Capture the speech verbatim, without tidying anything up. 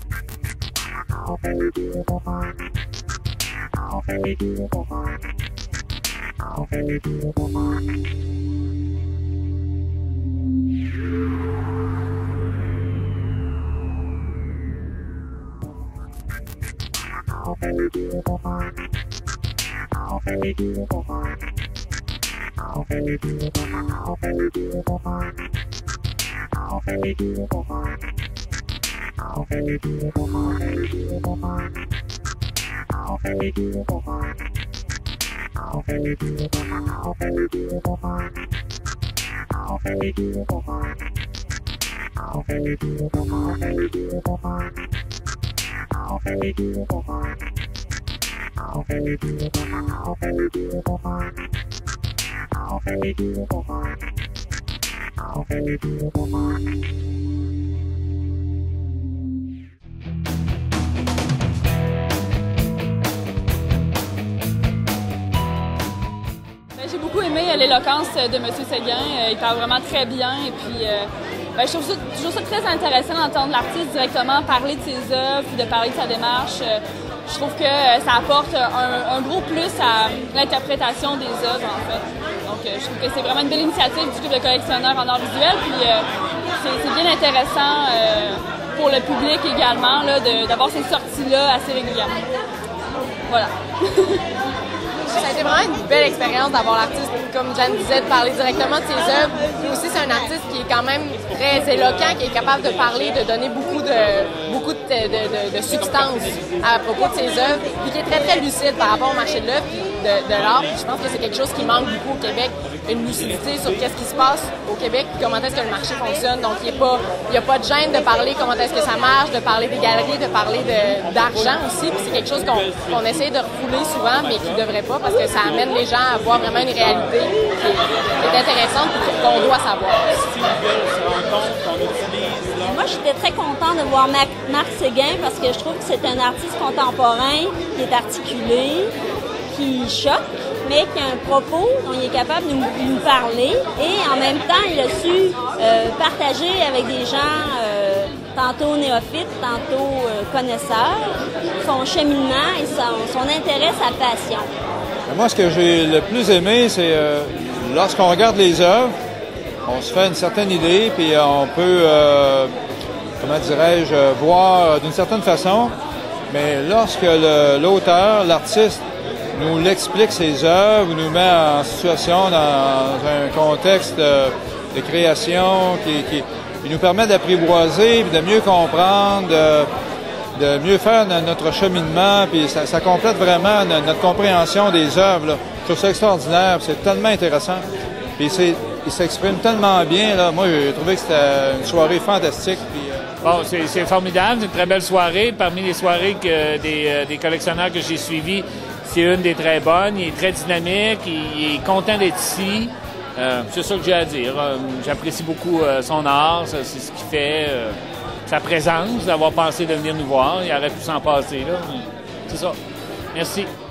J'ai beaucoup aimé l'éloquence de M. Séguin. Il parle vraiment très bien. Et puis, euh, ben, je trouve ça, toujours ça très intéressant d'entendre l'artiste directement parler de ses œuvres, puis de parler de sa démarche. Je trouve que ça apporte un, un gros plus à l'interprétation des œuvres, en fait. Donc, je trouve que c'est vraiment une belle initiative du Club de collectionneurs en art visuel. Puis, euh, c'est bien intéressant euh, pour le public également d'avoir ces sorties-là assez régulièrement. Voilà. Ça a été vraiment une belle expérience d'avoir l'artiste, comme Jeanne disait, de parler directement de ses œuvres. Puis aussi, c'est un artiste qui est quand même très éloquent, qui est capable de parler, de donner beaucoup de, beaucoup de, de, de, de substance à propos de ses œuvres, puis qui est très, très lucide par rapport au marché de l'œuvre, de, de l'art. Je pense que c'est quelque chose qui manque beaucoup au Québec, une lucidité sur qu'est-ce qui se passe au Québec, puis comment est-ce que le marché fonctionne. Donc, il n'y a, a pas de gêne de parler comment est-ce que ça marche, de parler des galeries, de parler d'argent aussi. Puis c'est quelque chose qu'on qu'on essaie de refouler souvent, mais qui ne devrait pas, parce que ça amène les gens à voir vraiment une réalité qui est, qui est intéressante et qu'on doit savoir. Moi, j'étais très contente de voir Marc, Marc Séguin parce que je trouve que c'est un artiste contemporain qui est articulé, qui choque, mais qui a un propos dont il est capable de nous, nous parler et en même temps, il a su euh, partager avec des gens euh, tantôt néophytes, tantôt euh, connaisseurs, son cheminement et son, son intérêt, sa passion. Moi, ce que j'ai le plus aimé, c'est euh, lorsqu'on regarde les œuvres, on se fait une certaine idée, puis on peut, euh, comment dirais-je, voir d'une certaine façon, mais lorsque l'auteur, l'artiste, nous l'explique ses œuvres, nous met en situation dans un contexte de, de création qui, qui, qui nous permet d'apprivoiser, de mieux comprendre, de, de mieux faire notre cheminement, puis ça, ça complète vraiment notre compréhension des œuvres. Là. Je trouve ça extraordinaire, c'est tellement intéressant. Puis c'est, il s'exprime tellement bien. Là. Moi, j'ai trouvé que c'était une soirée fantastique. Puis, euh... Bon, c'est formidable, c'est une très belle soirée. Parmi les soirées que des, euh, des collectionneurs que j'ai suivis, c'est une des très bonnes. Il est très dynamique, il est content d'être ici. Euh, c'est ça que j'ai à dire. Euh, J'apprécie beaucoup euh, son art, c'est ce qu'il fait, euh, sa présence, d'avoir pensé de venir nous voir. Il aurait pu s'en passer, là. C'est ça. Merci.